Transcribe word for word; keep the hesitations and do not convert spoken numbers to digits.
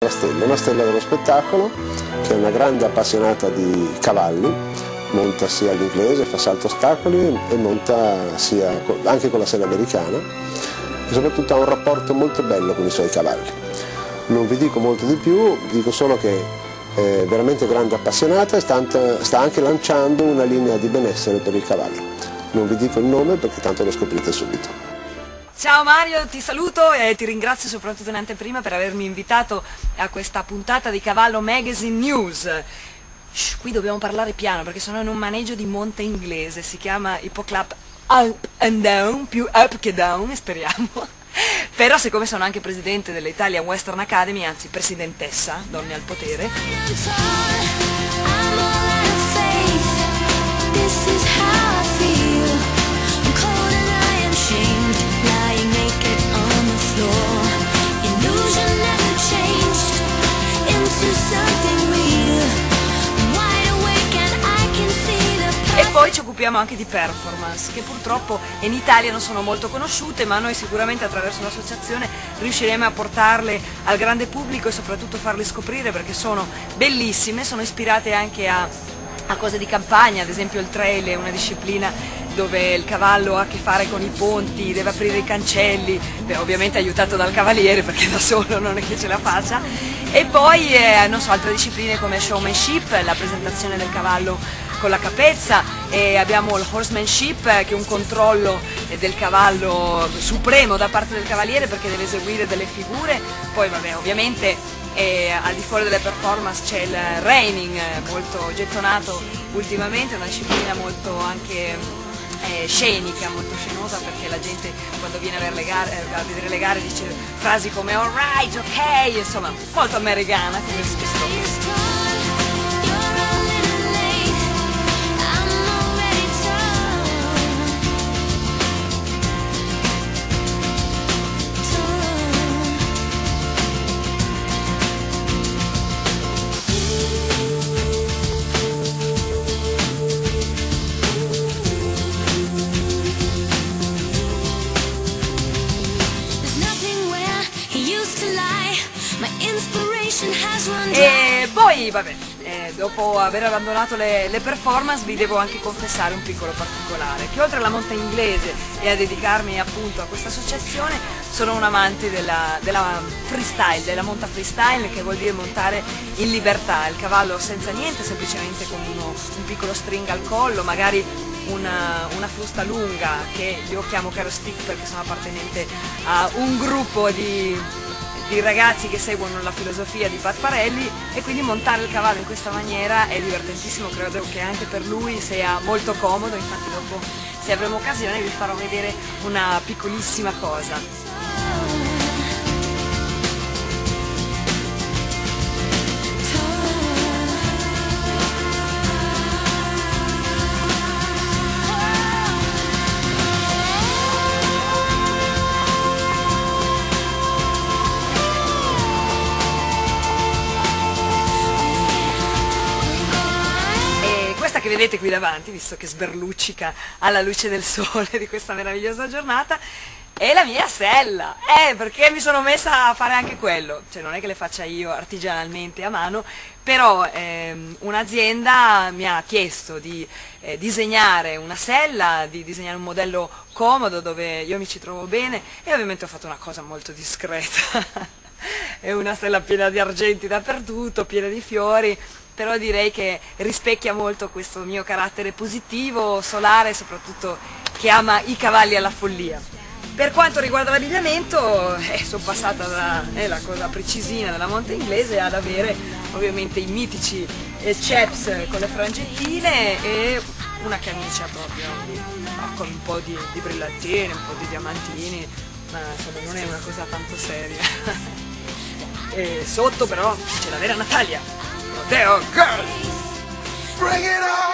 stella, una stella dello spettacolo, che è una grande appassionata di cavalli, monta sia all'inglese, fa salto ostacoli e monta sia anche con la sella americana, e soprattutto ha un rapporto molto bello con i suoi cavalli. Non vi dico molto di più, dico solo che è veramente grande appassionata e sta, sta anche lanciando una linea di benessere per il cavallo. Non vi dico il nome perché tanto lo scoprite subito. Ciao Mario, ti saluto e ti ringrazio soprattutto in anteprima per avermi invitato a questa puntata di Cavallo Magazine News. Shh, qui dobbiamo parlare piano perché sono in un maneggio di monte inglese, si chiama Hippoclap Up and Down, più up che down, speriamo. Però siccome sono anche presidente dell'Italian Western Academy, anzi presidentessa, donne al potere, e poi ci occupiamo anche di performance, che purtroppo in Italia non sono molto conosciute, ma noi sicuramente attraverso l'associazione riusciremo a portarle al grande pubblico e soprattutto farle scoprire perché sono bellissime, sono ispirate anche a, a cose di campagna, ad esempio il trail è una disciplina dove il cavallo ha a che fare con i ponti, deve aprire i cancelli, beh, ovviamente aiutato dal cavaliere perché da solo non è che ce la faccia, e poi eh, non so, altre discipline come showmanship, la presentazione del cavallo con la capezza, e abbiamo il horsemanship che è un controllo del cavallo supremo da parte del cavaliere perché deve eseguire delle figure, poi vabbè ovviamente eh, al di fuori delle performance c'è il reining molto gettonato ultimamente, una disciplina molto anche eh, scenica, molto scenosa perché la gente quando viene a, le gare, eh, a vedere le gare dice frasi come alright, ok, insomma molto americana come spesso. E poi vabbè, eh, dopo aver abbandonato le, le performance vi devo anche confessare un piccolo particolare, che oltre alla monta inglese e a dedicarmi appunto a questa associazione sono un amante della, della freestyle, della monta freestyle, che vuol dire montare in libertà il cavallo senza niente, semplicemente con uno, un piccolo string al collo, magari una, una frusta lunga che io chiamo caro stick perché sono appartenente a un gruppo di di ragazzi che seguono la filosofia di Pat Parelli, e quindi montare il cavallo in questa maniera è divertentissimo, credo che anche per lui sia molto comodo, infatti dopo se avremo occasione vi farò vedere una piccolissima cosa. Che vedete qui davanti, visto che sberluccica alla luce del sole di questa meravigliosa giornata, è la mia sella, eh, perché mi sono messa a fare anche quello, cioè non è che le faccia io artigianalmente a mano, però ehm, un'azienda mi ha chiesto di eh, disegnare una sella, di disegnare un modello comodo dove io mi ci trovo bene, e ovviamente ho fatto una cosa molto discreta, è una sella piena di argenti dappertutto, piena di fiori, però direi che rispecchia molto questo mio carattere positivo, solare, soprattutto che ama i cavalli alla follia. Per quanto riguarda l'abbigliamento, eh, sono passata da eh, la cosa precisina della monta inglese ad avere ovviamente i mitici eh, chaps con le frangettine e una camicia proprio con un po' di, di brillantini, un po' di diamantini, ma insomma non è una cosa tanto seria. E sotto però c'è la vera Natalia. Rodeo Girl! Bring it on!